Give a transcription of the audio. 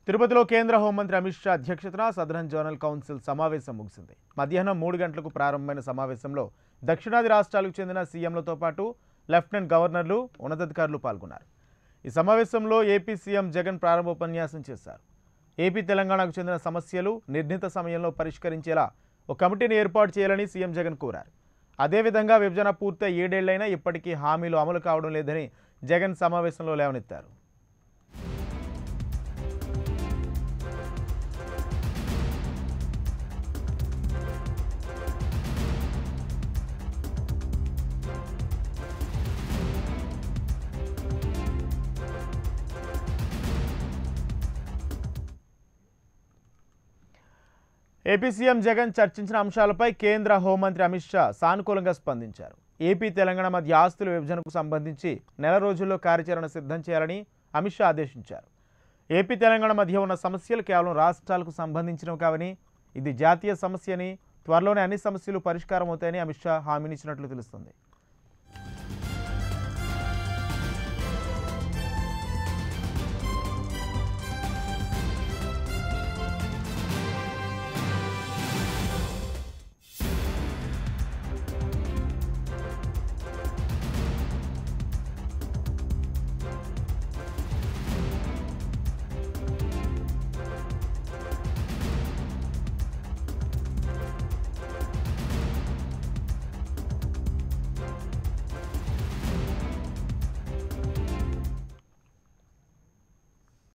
తిరుపతిలో కేంద్ర హోంమంత్రి అమిత్ షా అధ్యక్షతన సదరన్ జనరల్ కౌన్సిల్ సమావేశం ముగిసింది. మధ్యాహ్నం 3 గంటలకు ప్రారంభమైన సమావేశంలో దక్షిణాది రాష్ట్రాలకు చెందిన సీఎంలతో పాటు లెఫ్టినెంట్ గవర్నర్లు, ఉన్నతాధికారులు పాల్గొన్నారు. ఈ సమావేశంలో ఏపీ సీఎం జగన్ ప్రారంభోపన్యాసం చేశారు. ఏపీ తెలంగాణకు చెందిన సమస్యలు నిర్ణీత సమయంలో పరిష్కరించేలా ఒక కమిటీని ఏర్పాటు చేయాలని సీఎం జగన్ కోరారు. అదేవిధంగా విభజన పూర్తి 7 ఏళ్లైనా ఇప్పటికీ హామీలు అమలు కావడం లేదని జగన్ సమావేశంలో లేవనెత్తారు. ఏపీ సీఎం జగన్ చర్చించిన అంశాలపై కేంద్ర హోంమంత్రి అమిత్ షా సానుకూలంగా స్పందించారు. ఏపీ తెలంగాణ మధ్య ఆస్తుల విభజనకు సంబంధించి నెల రోజుల్లో కార్యాచరణ సిద్ధం చేయాలని అమిత్ షా ఆదేశించారు. ఏపీ తెలంగాణ మధ్య ఉన్న సమస్యలు కేవలం రాష్ట్రాలకు సంబంధించినవి కావని, ఇది జాతీయ సమస్య అని, త్వరలోనే అన్ని సమస్యలు పరిష్కారం అవుతాయని అమిత్ షా హామీనిచ్చినట్లు తెలుస్తుంది.